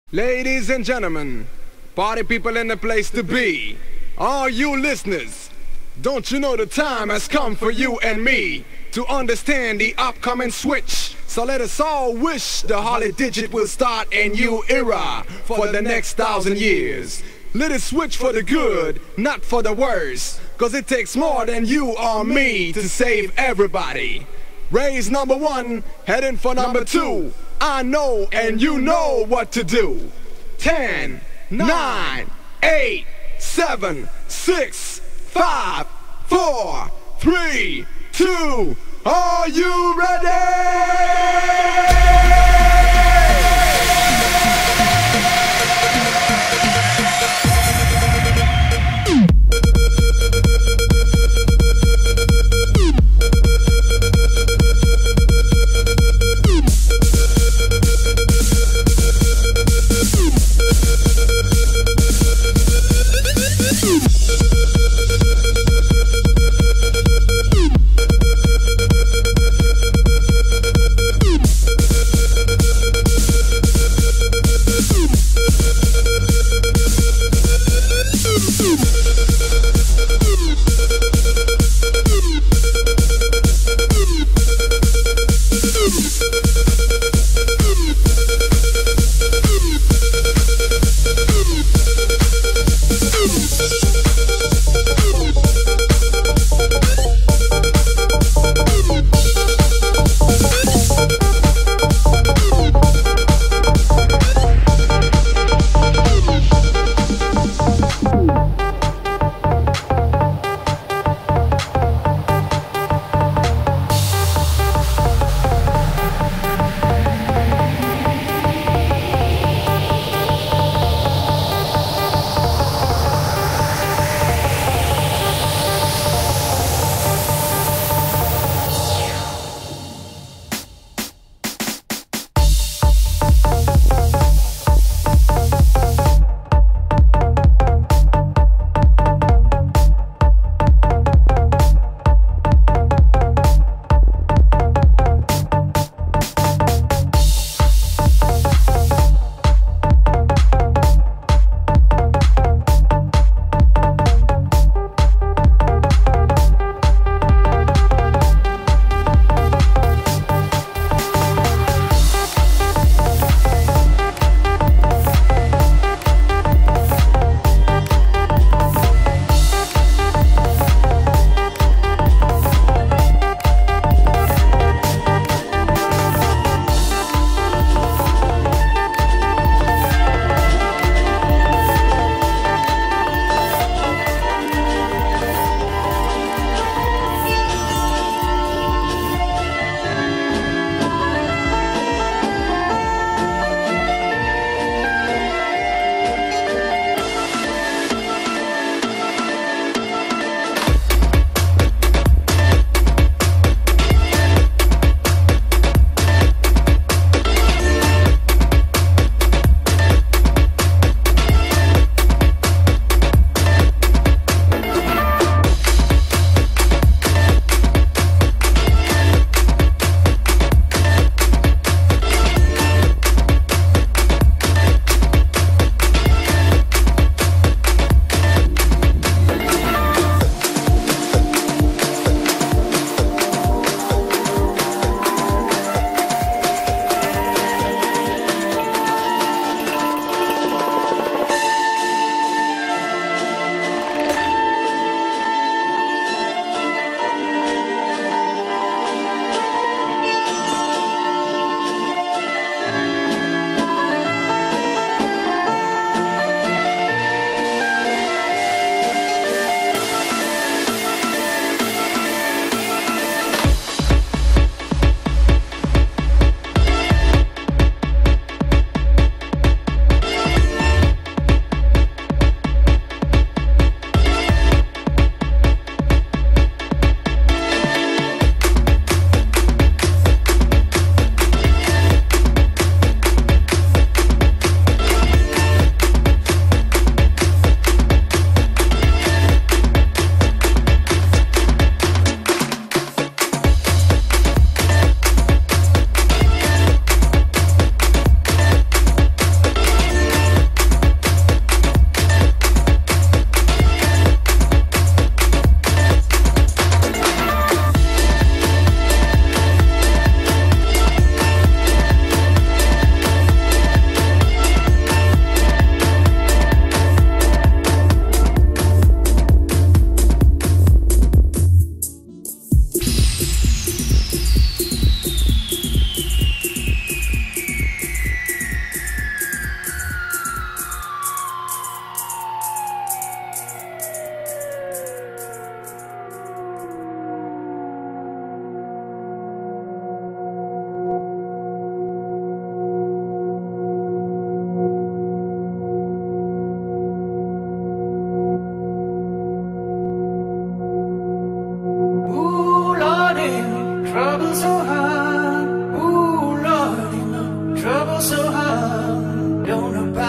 Ladies and gentlemen, party people in the place to be, all you listeners, don't you know the time has come for you and me to understand the upcoming switch? So let us all wish the Harley Digit will start a new era for the next 1,000 years. Let it switch for the good, not for the worse, cause it takes more than you or me to save everybody. Raise number one, heading for number two. I know and you know what to do. 10, 9, 8, 7, 6, 5, 4, 3, 2, are you ready?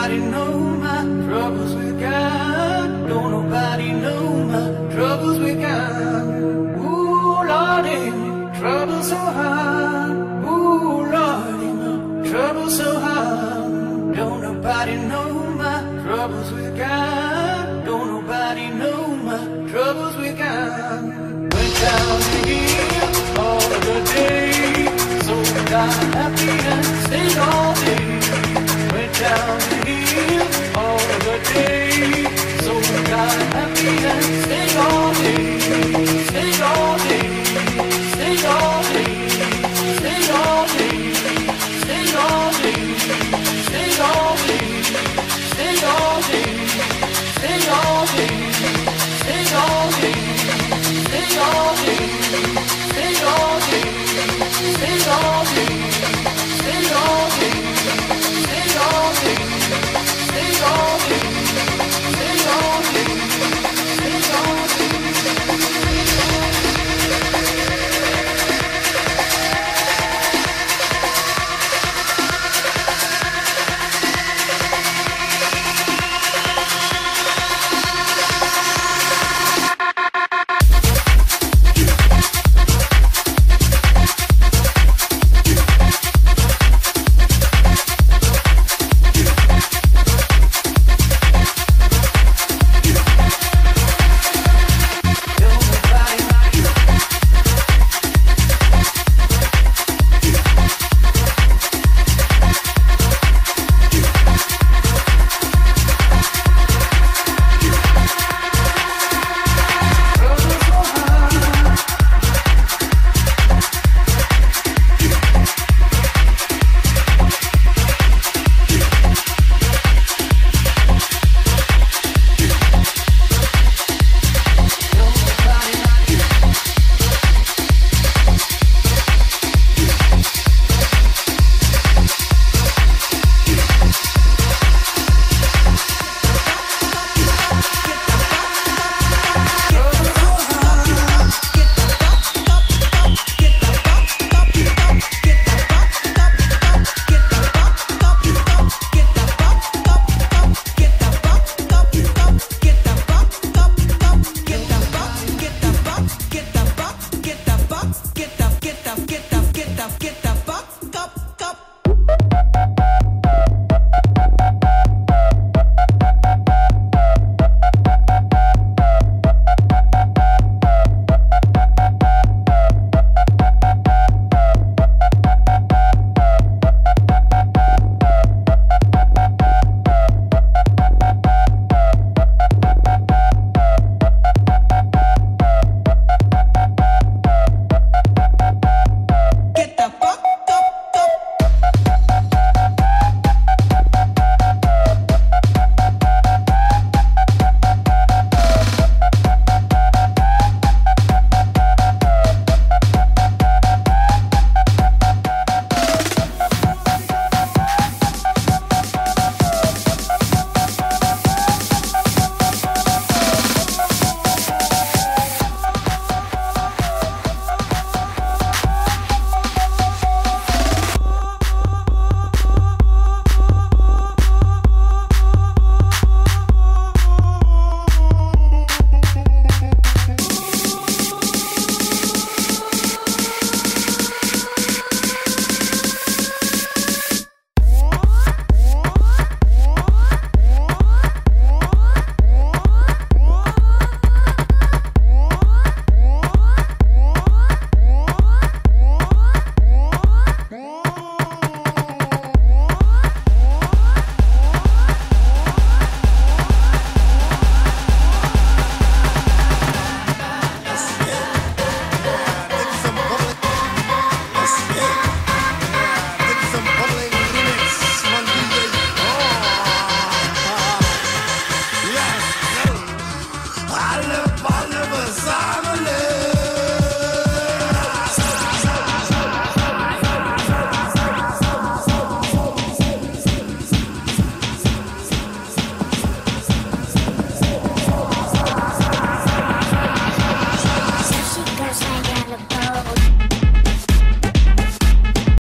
nobody know my troubles with God. Don't nobody know my troubles with God. Ooh, Lordy, trouble so hard. Ooh, Lordy, my trouble so hard. Don't nobody know my troubles with God. Don't nobody know my troubles with God. Went down to here all of the day, so I have